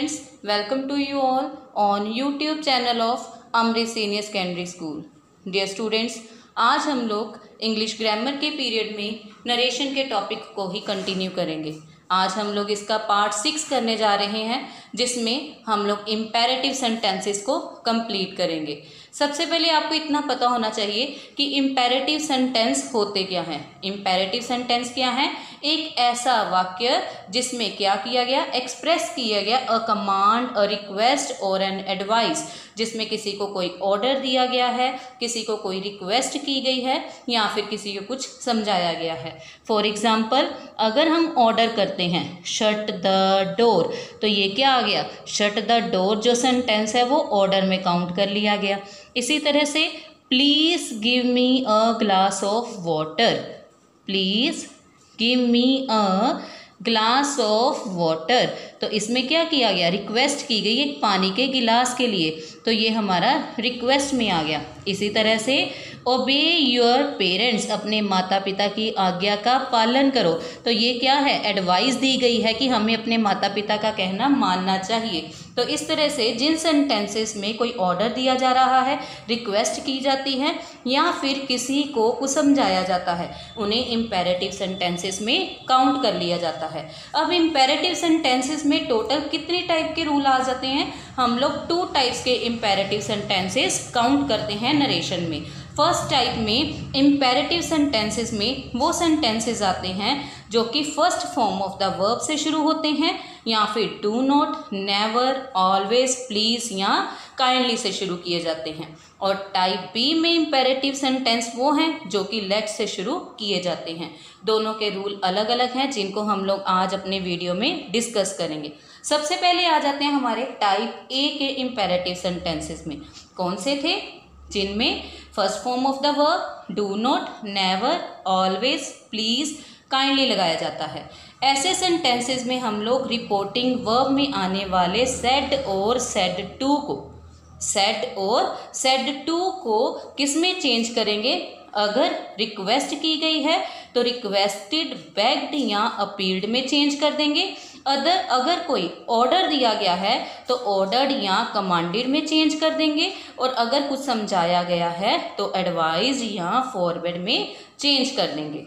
students, welcome to you all on YouTube channel of Amrit senior secondary school. Dear students, आज हम लोग English grammar के period में narration के टॉपिक को ही कंटिन्यू करेंगे। आज हम लोग इसका पार्ट 6 करने जा रहे हैं, जिसमें हम लोग इम्पेरेटिव सेंटेंसेस को कंप्लीट करेंगे। सबसे पहले आपको इतना पता होना चाहिए कि इम्पेरेटिव सेंटेंस होते क्या हैं। इम्पेरेटिव सेंटेंस क्या है? एक ऐसा वाक्य जिसमें क्या किया गया, एक्सप्रेस किया गया अ कमांड, अ रिक्वेस्ट और एन एडवाइस, जिसमें किसी को कोई ऑर्डर दिया गया है, किसी को कोई रिक्वेस्ट की गई है या फिर किसी को कुछ समझाया गया है। फॉर एग्जाम्पल, अगर हम ऑर्डर करते हैं शट द डोर, तो ये क्या आ गया, शट द डोर जो सेंटेंस है वो ऑर्डर में काउंट कर लिया गया। इसी तरह से please give me a glass of water, please give me a glass of water, तो इसमें क्या किया गया, रिक्वेस्ट की गई एक पानी के गिलास के लिए, तो ये हमारा रिक्वेस्ट में आ गया। इसी तरह से ओबे योर पेरेंट्स, अपने माता पिता की आज्ञा का पालन करो, तो ये क्या है, एडवाइस दी गई है कि हमें अपने माता पिता का कहना मानना चाहिए। तो इस तरह से जिन सेंटेंसेस में कोई ऑर्डर दिया जा रहा है, रिक्वेस्ट की जाती है या फिर किसी को कुछ समझाया जाता है, उन्हें इम्पेरेटिव सेंटेंसेस में काउंट कर लिया जाता है। अब इम्पेरेटिव सेंटेंसेस में टोटल कितने टाइप के रूल आ जाते हैं? हम लोग 2 टाइप्स के इम्पेरेटिव सेंटेंसेस काउंट करते हैं नरेशन में। फर्स्ट टाइप में इम्पेरेटिव सेंटेंसेस में वो सेंटेंसेस आते हैं जो कि first form of the verb से शुरू होते हैं या फिर do not, never, always, please या काइंडली से शुरू किए जाते हैं। और टाइप बी में इम्पेरेटिव सेंटेंस वो हैं जो कि लेट से शुरू किए जाते हैं। दोनों के रूल अलग अलग हैं, जिनको हम लोग आज अपने वीडियो में डिस्कस करेंगे। सबसे पहले आ जाते हैं हमारे टाइप ए के इम्पेरेटिव सेंटेंसेस में। कौन से थे? जिनमें first form of the verb do not, never, always, please, kindly लगाया जाता है। ऐसे सेंटेंसेस में हम लोग रिपोर्टिंग वर्ब में आने वाले सेड और सेड टू को, सेड और सेड टू को किस में चेंज करेंगे? अगर रिक्वेस्ट की गई है तो रिक्वेस्टेड, बेग्ड या अपील्ड में चेंज कर देंगे। अगर कोई ऑर्डर दिया गया है तो ऑर्डर्ड या कमांडेड में चेंज कर देंगे। और अगर कुछ समझाया गया है तो एडवाइज या फॉरवर्ड में चेंज कर देंगे।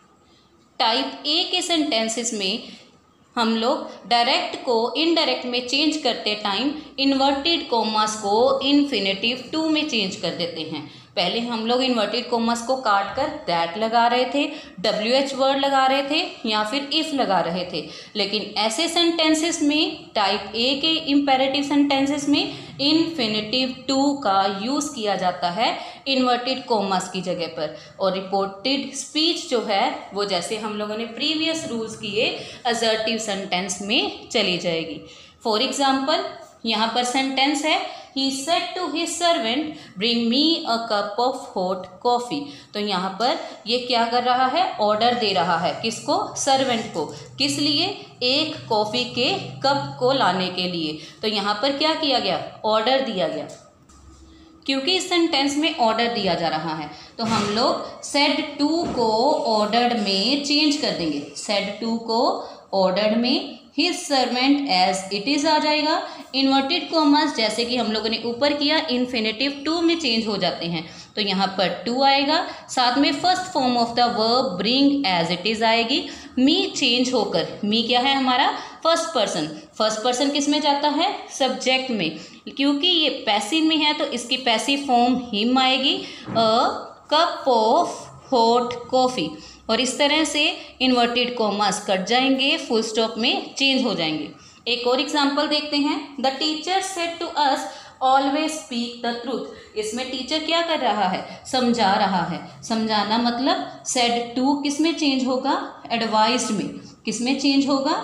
टाइप ए के सेंटेंसेस में हम लोग डायरेक्ट को इनडायरेक्ट में चेंज करते टाइम इन्वर्टेड कॉमास को इन्फिनेटिव टू में चेंज कर देते हैं। पहले हम लोग इन्वर्टेड कॉमास को काट कर दैट लगा रहे थे, WH वर्ड लगा रहे थे या फिर इफ लगा रहे थे, लेकिन ऐसे सेंटेंसेस में टाइप ए के इम्पेरेटिव सेंटेंसेस में इन्फिनेटिव टू का यूज़ किया जाता है इन्वर्टेड कॉमास की जगह पर। और रिपोर्टेड स्पीच जो है वो, जैसे हम लोगों ने प्रीवियस रूल्स किए, असर्टिव सेंटेंस में चली जाएगी। फॉर एग्जाम्पल, यहाँ पर सेंटेंस है He said to his servant, bring me a cup of hot coffee। तो यहाँ पर ये क्या कर रहा है, ऑर्डर दे रहा है किसको, सर्वेंट को। किस लिए? एक कॉफ़ी के कप को लाने के लिए। तो यहाँ पर क्या किया गया, ऑर्डर दिया गया। क्योंकि इस सेंटेंस में ऑर्डर दिया जा रहा है तो हम लोग सेड टू को ऑर्डर्ड में चेंज कर देंगे। सेड टू को ऑर्डर्ड में his servant as it is आ जाएगा। इन्वर्टेड कॉमास जैसे कि हम लोगों ने ऊपर किया इन्फिनेटिव टू में चेंज हो जाते हैं, तो यहाँ पर टू आएगा। साथ में first form of the verb bring as it is आएगी। मी चेंज होकर, मी क्या है हमारा, फर्स्ट पर्सन। फर्स्ट पर्सन किस में जाता है, सब्जेक्ट में। क्योंकि ये पैसिव में है तो इसकी पैसिव फॉर्म हिम आएगी, a cup of hot coffee. और इस तरह से इन्वर्टेड कॉमास कट जाएंगे, फुल स्टॉप में चेंज हो जाएंगे। एक और एग्जांपल देखते हैं। The teacher said to us always speak the truth. इसमें टीचर क्या कर रहा है, समझा रहा है। समझाना मतलब सेड टू किस में चेंज होगा, एडवाइज्ड में। किस में चेंज होगा,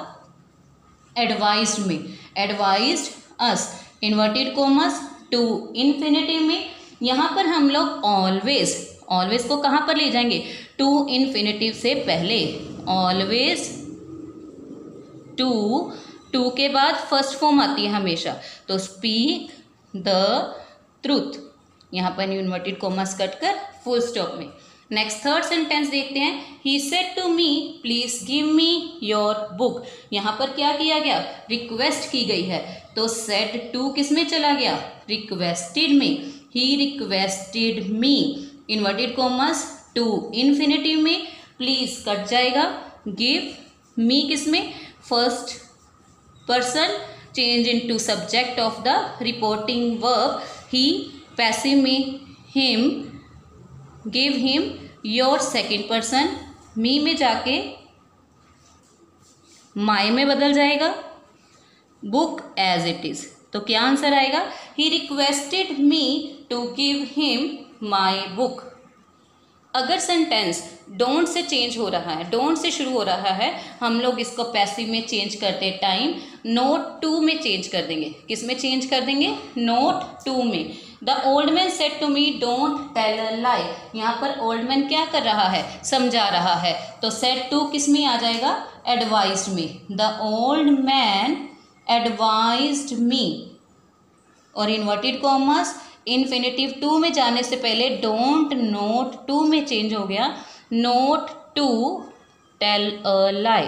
एडवाइज्ड में। Advised us, inverted commas to infinitive में। यहाँ पर हम लोग ऑलवेज, ऑलवेज को कहाँ पर ले जाएंगे, टू इन्फिनेटिव से पहले। ऑलवेज टू के बाद फर्स्ट फॉर्म आती है हमेशा, तो स्पीक द ट्रूथ। यहाँ पर इन्वर्टेड कॉमास कट कर फुल स्टॉप में। नेक्स्ट थर्ड सेंटेंस देखते हैं। He said to me please give me your book. यहाँ पर क्या किया गया, रिक्वेस्ट की गई है, तो सेड टू किस में चला गया, रिक्वेस्टेड में। He requested me, inverted commas to infinitive में, प्लीज कट जाएगा, गिव मी किस में, first person change into subject of the reporting verb, he passive में, him, give him your second person, me में जाके माई में बदल जाएगा, बुक एज इट इज। तो क्या आंसर आएगा, he requested me to give him my book. अगर सेंटेंस डोंट से चेंज हो रहा है, डोंट से शुरू हो रहा है, हम लोग इसको पैसिव में चेंज करते टाइम नोट टू में चेंज कर देंगे। किस में चेंज कर देंगे, नोट टू में। The old man said to me don't tell a lie. यहाँ पर ओल्ड मैन क्या कर रहा है, समझा रहा है, तो सेड टू किस में आ जाएगा, एडवाइज्ड में। The old man advised me, और इन्वर्टेड कॉमर्स इन्फिनेटिव टू में जाने से पहले डोंट नोट टू में चेंज हो गया, not to tell a lie.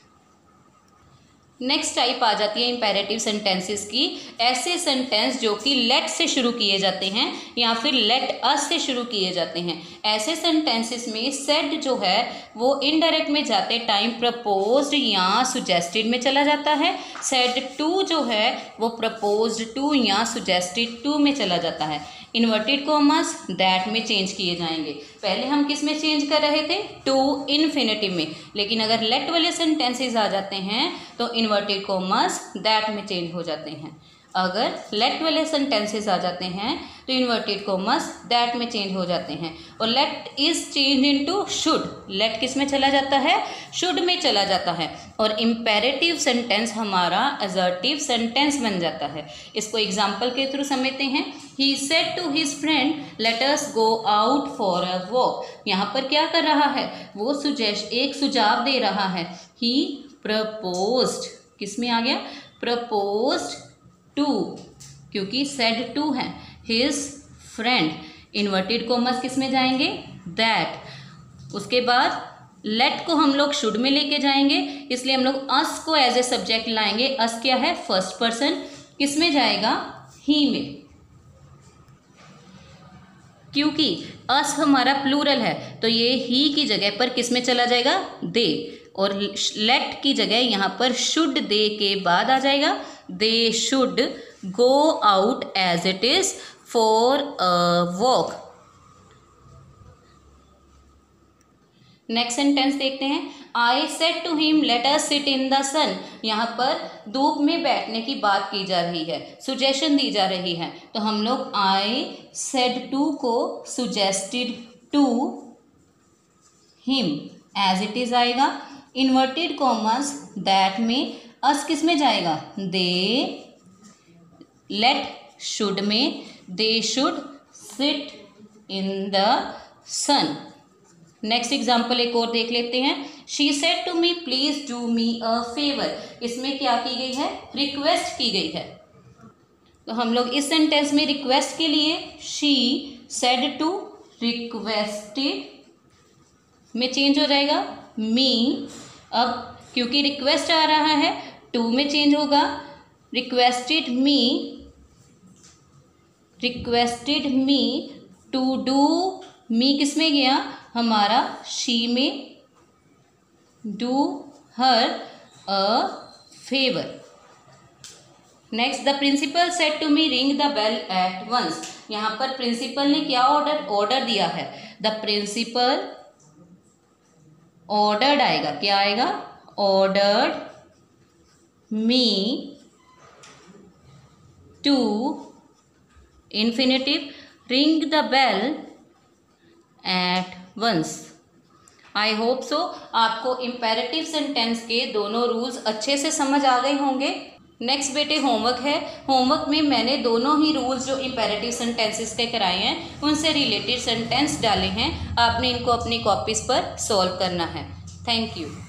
Next type आ जाती है इंपेरेटिव सेंटेंसेस की। ऐसे सेंटेंस जो कि लेट से शुरू किए जाते हैं या फिर लेट अस से शुरू किए जाते हैं। ऐसे सेंटेंसेस में सेड जो है वो इनडायरेक्ट में जाते टाइम प्रपोज्ड या सुजेस्टेड में चला जाता है। सेड टू जो है वो प्रपोज्ड टू या सुजेस्टेड टू में चला जाता है। इन्वर्टेड कॉमर्स दैट में चेंज किए जाएंगे। पहले हम किस में चेंज कर रहे थे, टू इन्फिनेटिव में, लेकिन अगर लेट वाले सेंटेंसेस आ जाते हैं तो इन्वर्टेड कॉमर्स दैट में चेंज हो जाते हैं। अगर लेट वाले सेंटेंसेस आ जाते हैं तो इन्वर्टेड कॉमर्स दैट में चेंज हो जाते हैं। और let is change into should, let किस में चला जाता है, शुड में चला जाता है। और इम्पेरेटिव सेंटेंस हमारा असर्टिव सेंटेंस बन जाता है। इसको एग्जाम्पल के थ्रू समझते हैं। He said to his friend let us go out for a walk. यहाँ पर क्या कर रहा है, वो एक सुझाव दे रहा है। ही प्रपोज्ड, किस में आ गया, प्रपोज्ड टू, क्योंकि सेड टू है, हिज फ्रेंड, इन्वर्टेड कॉमर्स किस में जाएंगे, दैट। उसके बाद लेट को हम लोग शुड में लेके जाएंगे, इसलिए हम लोग अस को एज ए सब्जेक्ट लाएंगे। अस क्या है, फर्स्ट पर्सन, किस में जाएगा, ही में, क्योंकि अस हमारा प्लूरल है तो ये ही की जगह पर किस में चला जाएगा, दे। और लेट की जगह यहाँ पर शुड दे के बाद आ जाएगा, they should go out as it is for a walk. Next sentence देखते हैं। I said to him let us sit in the sun. यहाँ पर धूप में बैठने की बात की जा रही है, सुजेशन दी जा रही है, तो हम लोग आई सेड टू को suggested to him as it is आएगा। इन्वर्टेड कॉमर्स दैट में, अस किस में जाएगा, दे, लेट शुड में, they should sit in the sun. Next example एक और देख लेते हैं। She said to me please do me a favour. इसमें क्या की गई है, रिक्वेस्ट की गई है। तो हम लोग इस सेंटेंस में रिक्वेस्ट के लिए शी सेड टू रिक्वेस्टेड में चेंज हो जाएगा, मी। अब क्योंकि रिक्वेस्ट आ रहा है टू में चेंज होगा, requested me to do, me किस में गया, हमारा शी में, do her a favour. Next, the principal said to me ring the bell at once. यहाँ पर प्रिंसिपल ने क्या ऑर्डर दिया है, द प्रिंसिपल ऑर्डर्ड आएगा, क्या आएगा, ordered me to infinitive ring the bell at once. I hope so आपको इम्पेरेटिव सेंटेंस के दोनों रूल्स अच्छे से समझ आ गए होंगे। नेक्स्ट बेटे होमवर्क है। होमवर्क में मैंने दोनों ही रूल्स जो इम्पेरेटिव सेंटेंसेस के कराए हैं उनसे रिलेटेड सेंटेंस डाले हैं। आपने इनको अपनी कॉपीज पर सॉल्व करना है। Thank you.